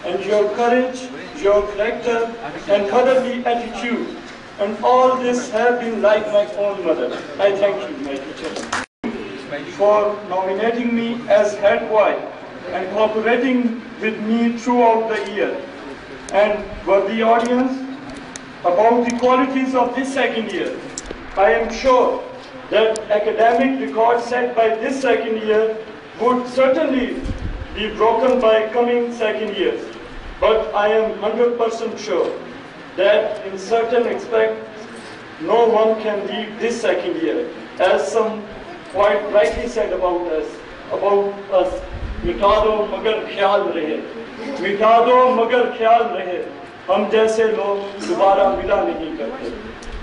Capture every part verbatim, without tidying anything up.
and your courage, your character, and motherly attitude. And all this have been like my own mother. I thank you, my teachers, for nominating me as head boy and cooperating with me throughout the year. And worthy audience, about the qualities of this second year, I am sure that academic records set by this second year would certainly be broken by coming second years. But I am one hundred percent sure that in certain aspects, no one can lead this second year. As some quite rightly said about us, about us, मिटा दो मगर ख्याल रहे, मिटा दो मगर ख्याल रहे, हम जैसे लोग दोबारा मिला नहीं करते.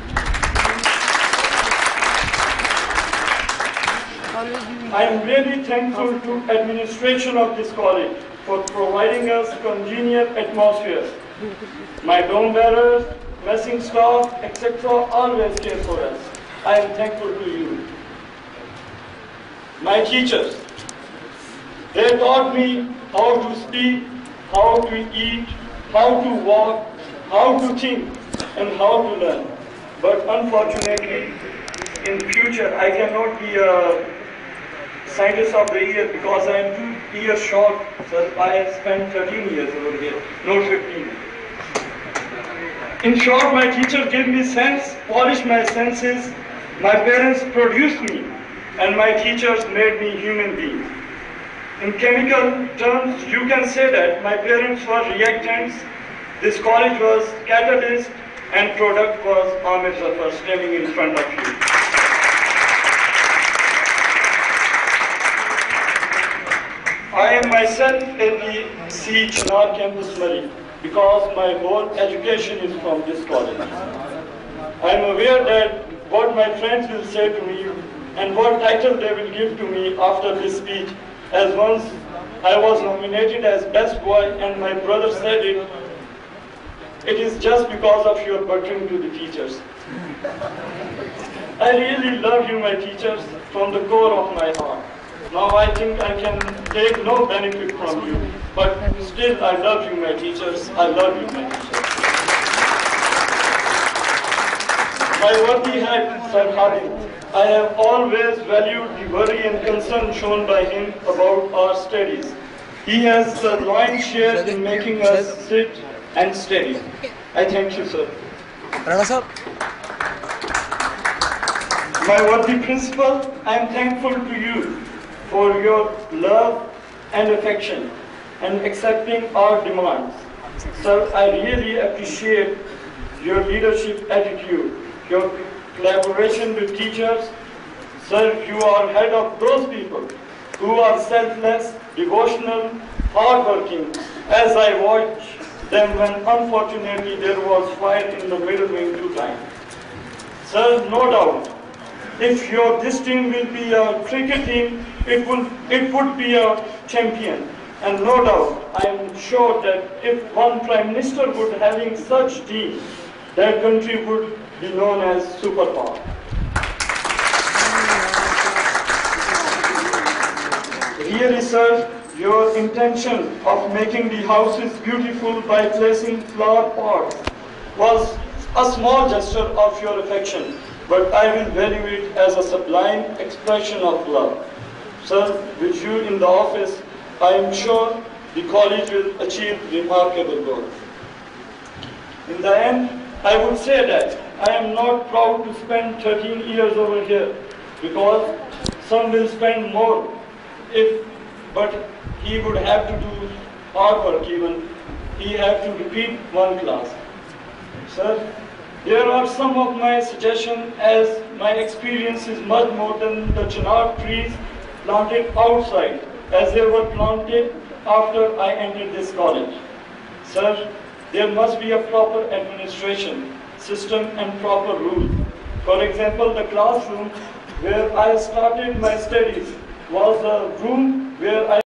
I am really thankful to administration of this college for providing us congenial atmosphere. My dorm bearers, messing staff, et cetera always care for us. I am thankful to you. My teachers, they taught me how to speak, how to eat, how to walk, how to think, and how to learn. But unfortunately, in future, I cannot be a scientist of the year because I am two years short. So I have spent thirteen years over here, not fifteen. In short, my teacher gave me sense, polished my senses, my parents produced me, and my teachers made me human being. In chemical terms, you can say that my parents were reactants, this college was catalyst, and product was Ahmed Zafar standing in front of you. I am myself at the C. Chinar campus, Murray, because my whole education is from this college. I am aware that what my friends will say to me and what title they will give to me after this speech, as once I was nominated as best boy and my brother said it, it is just because of your buttering to the teachers. I really love you, my teachers, from the core of my heart. Now I think I can take no benefit from you, but still I love you, my teachers. I love you, my teachers. My worthy head, Sir Hadi, I have always valued the worry and concern shown by him about our studies. He has the lion's share in making us sit and steady. I thank you, sir. Rana sir. My worthy principal, I am thankful to you for your love and affection and accepting our demands. Sir, I really appreciate your leadership attitude, your collaboration with teachers. Sir, you are head of those people who are selfless, devotional, hardworking, as I watch them when unfortunately there was fire in the middle wing two times. Sir, no doubt, if your this team will be a cricket team, it will it would be a champion. And no doubt, I am sure that if one Prime Minister would having such team, that country would be known as superpower. Really, sir, your intention of making the houses beautiful by placing flower pots was a small gesture of your affection, but I will value it as a sublime expression of love. Sir, with you in the office, I am sure the college will achieve remarkable goals. In the end, I would say that I am not proud to spend thirteen years over here, because some will spend more, if, but he would have to do hard work even. He have to repeat one class. Sir, there are some of my suggestions, as my experience is much more than the chinar trees planted outside, as they were planted after I entered this college. Sir, there must be a proper administration, system and proper rules. For example, the classroom where I started my studies was a room where I